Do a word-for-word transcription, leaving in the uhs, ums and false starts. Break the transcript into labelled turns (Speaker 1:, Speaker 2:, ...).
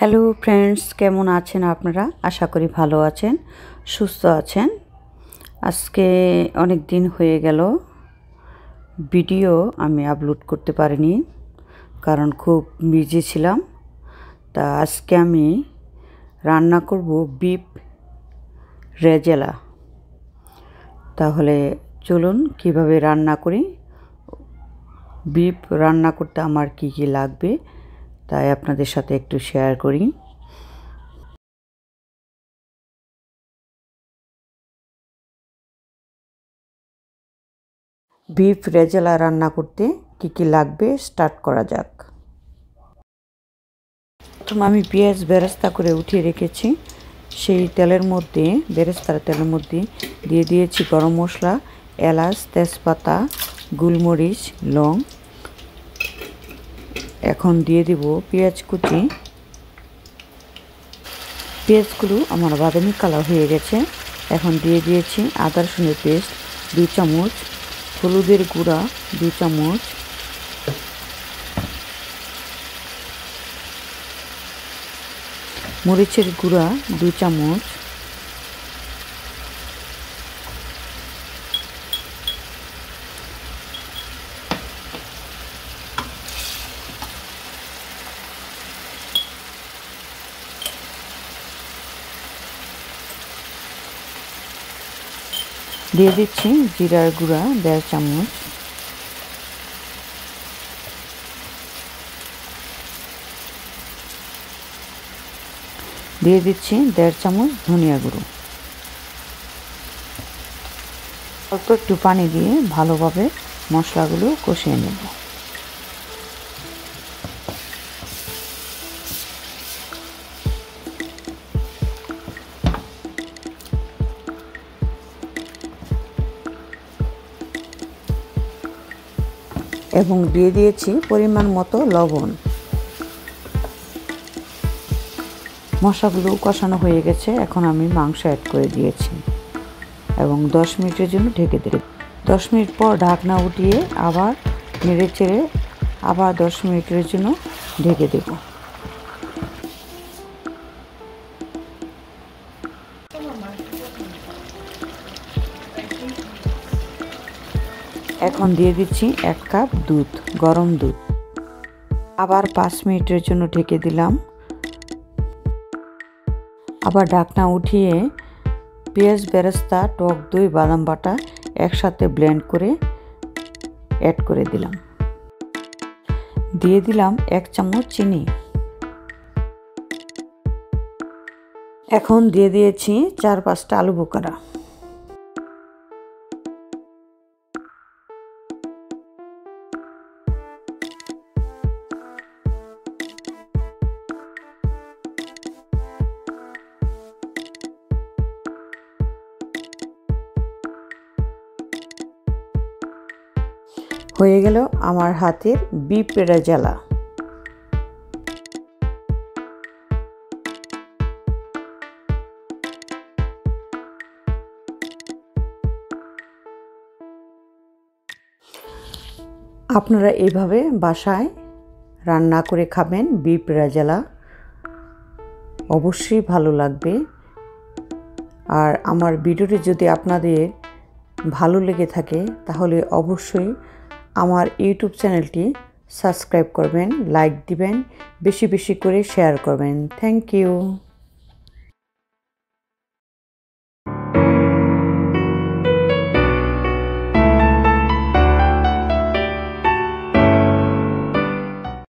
Speaker 1: Hello friends, কেমন আছেন আপনারা? আশা করি ভালো আছেন, সুস্থ আছেন। আজকে অনেক দিন হয়ে গেল ভিডিও আমি আপলোড করতে পারিনি, কারণ খুব বিজি ছিলাম। তা আজকে আমি রান্না করব বিফ রেজালা। তাহলে চলুন কিভাবে রান্না করি। বিফ রান্না করতে আমার কি কি লাগবে তাই আপনাদের সাথে একটু শেয়ার করি। বিফ রেজালা রান্না করতে কি কি লাগবে স্টার্ট করা যাক। প্রথম আমি পেঁয়াজ বেরেস্তা করে উঠিয়ে রেখেছি। সেই তেলের মধ্যে বেরেস্তার তেলের মধ্যে দিয়ে দিয়েছি গরম মশলা, এলাচ, তেজপাতা, গোলমরিচ, লং। এখন দিয়ে দিব পেঁয়াজ কুচি। পেঁয়াজগুলো আমার বাদামি কালার হয়ে গেছে। এখন দিয়ে দিয়েছি আদা রসুনের পেস্ট দুই চামচ, হলুদের গুঁড়া দুই চামচ, মরিচের গুঁড়া দুই চামচ, দিয়ে দিচ্ছি জিরার গুঁড়া দেড় চামচ, দিয়ে দিচ্ছি দেড় চামচ ধনিয়া গুঁড়ো। অল্প একটু পানি দিয়ে ভালোভাবে মশলাগুলো কষিয়ে নেব। এবং দিয়ে দিয়েছি পরিমাণ মতো লবণ। মশলাগুলো কষানো হয়ে গেছে, এখন আমি মাংস অ্যাড করে দিয়েছি এবং দশ মিনিটের জন্য ঢেকে দেব। দশ মিনিট পর ঢাকনা উঠিয়ে আবার নেড়ে চেড়ে আবার দশ মিনিটের জন্য ঢেকে দেব। এখন দিয়ে দিচ্ছি এক কাপ দুধ, গরম দুধ। আবার পাঁচ মিনিটের জন্য ঢেকে দিলাম। আবার ঢাকনা উঠিয়ে পেঁয়াজ বেরেস্তা, টক দই, বাদাম বাটা একসাথে ব্লেন্ড করে অ্যাড করে দিলাম। দিয়ে দিলাম এক চামচ চিনি। এখন দিয়ে দিয়েছি চার পাঁচটা আলু বোখারা। হয়ে গেল আমার হাতের বিফ রেজালা। আপনারা এইভাবে বাসায় রান্না করে খাবেন বিফ রেজালা, অবশ্যই ভালো লাগবে। আর আমার ভিডিওটি যদি আপনাদের ভালো লেগে থাকে তাহলে অবশ্যই আমার ইউটিউব চ্যানেলটি সাবস্ক্রাইব করবেন, লাইক দিবেন, বেশি বেশি করে শেয়ার করবেন। Thank you.